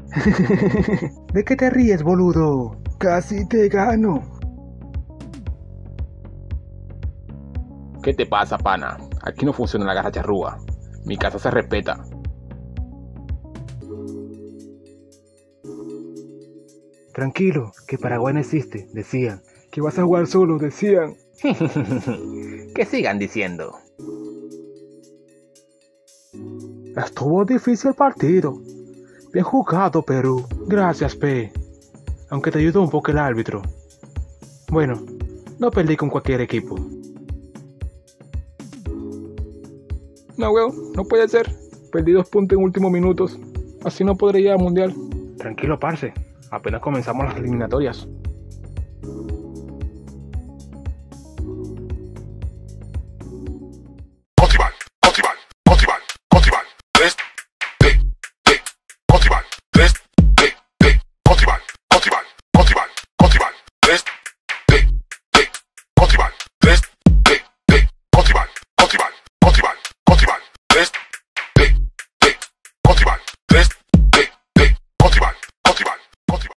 ¿De qué te ríes, boludo? Casi te gano. ¿Qué te pasa, pana? Aquí no funciona la garra charrúa. Mi casa se respeta. Tranquilo, que Paraguay no existe, decían. Que vas a jugar solo, decían. Que sigan diciendo. Estuvo difícil el partido. Bien jugado, Perú. Gracias, P. Aunque te ayudó un poco el árbitro. Bueno, no perdí con cualquier equipo. No, weón, no puede ser. Perdí 2 puntos en últimos minutos. Así no podré ir al mundial. Tranquilo, parce. Apenas comenzamos las eliminatorias.